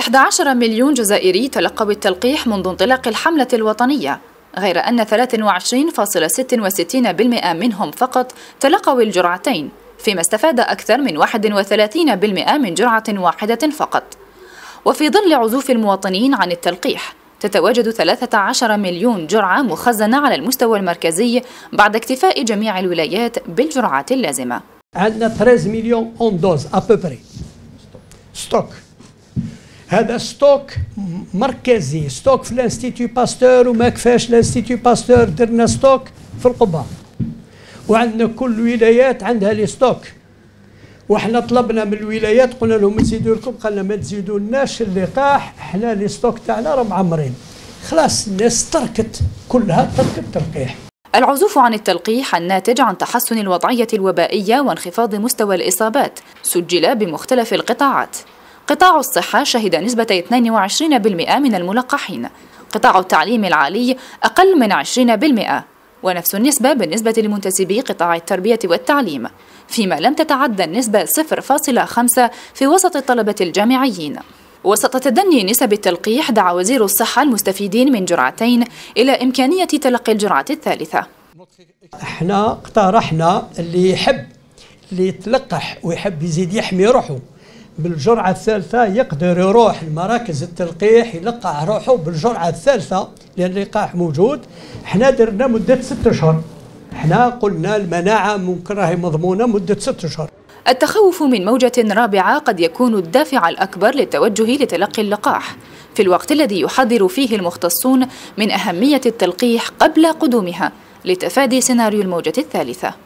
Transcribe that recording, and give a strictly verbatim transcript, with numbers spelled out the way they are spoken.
إحدى عشر مليون جزائري تلقوا التلقيح منذ انطلاق الحملة الوطنية، غير أن ثلاثة وعشرين فاصلة ستة وستين بالمئة منهم فقط تلقوا الجرعتين، فيما استفاد أكثر من واحد وثلاثين بالمئة من جرعة واحدة فقط. وفي ظل عزوف المواطنين عن التلقيح، تتواجد ثلاثة عشر مليون جرعة مخزنة على المستوى المركزي بعد اكتفاء جميع الولايات بالجرعات اللازمة. عندنا ثلاثة عشر مليون اون دوز ابوبري ستوك. هذا ستوك مركزي، ستوك في الانستيتيو باستور، وما كفاش الانستيتيو باستور درنا ستوك في القبة، وعندنا كل الولايات عندها لي ستوك. وحنا طلبنا من الولايات، قلنا لهم نزيدوا لكم، قالنا ما تزيدوا لناش اللقاح، حنا لي ستوك تاعنا راه معمرين. خلاص الناس تركت، كلها تركت التلقيح. العزوف عن التلقيح الناتج عن تحسن الوضعية الوبائية وانخفاض مستوى الإصابات سجل بمختلف القطاعات. قطاع الصحة شهد نسبة اثنين وعشرين بالمئة من الملقحين، قطاع التعليم العالي أقل من عشرين بالمئة، ونفس النسبة بالنسبة لمنتسبي قطاع التربية والتعليم، فيما لم تتعدى النسبة صفر فاصلة خمسة في وسط الطلبة الجامعيين. وسط تدني نسب التلقيح، دعا وزير الصحة المستفيدين من جرعتين إلى إمكانية تلقي الجرعة الثالثة. احنا اقترحنا اللي يحب اللي يتلقح ويحب يزيد يحمي روحه بالجرعة الثالثة يقدر يروح لمراكز التلقيح يلقح روحه بالجرعة الثالثة، لأن اللقاح موجود. احنا درنا مدة ستة أشهر، احنا قلنا المناعة ممكن راهي مضمونة مدة ستة أشهر. التخوف من موجة رابعة قد يكون الدافع الأكبر للتوجه لتلقي اللقاح، في الوقت الذي يحذر فيه المختصون من أهمية التلقيح قبل قدومها لتفادي سيناريو الموجة الثالثة.